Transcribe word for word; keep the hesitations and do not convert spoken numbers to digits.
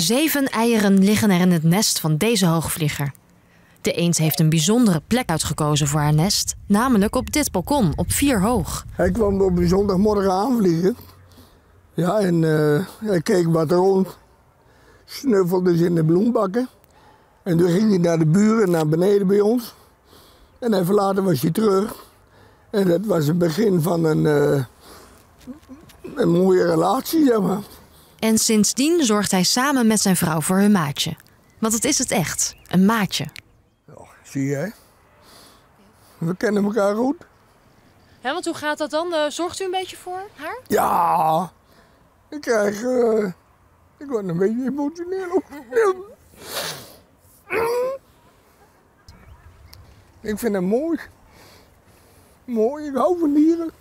Zeven eieren liggen er in het nest van deze hoogvlieger. De eend heeft een bijzondere plek uitgekozen voor haar nest, namelijk op dit balkon, op vier hoog. Hij kwam op een zondagmorgen aanvliegen. Ja, en uh, hij keek wat rond, snuffelde ze in de bloembakken. En toen ging hij naar de buren, naar beneden bij ons. En even later was hij terug. En dat was het begin van een, uh, een mooie relatie, zeg maar. En sindsdien zorgt hij samen met zijn vrouw voor hun maatje. Want het is het echt, een maatje. Oh, zie je, we kennen elkaar goed. Ja, want hoe gaat dat dan? Uh, zorgt u een beetje voor haar? Ja, ik krijg... Uh, ik word een beetje emotioneel. Ik vind het mooi. Mooi, ik hou van dieren.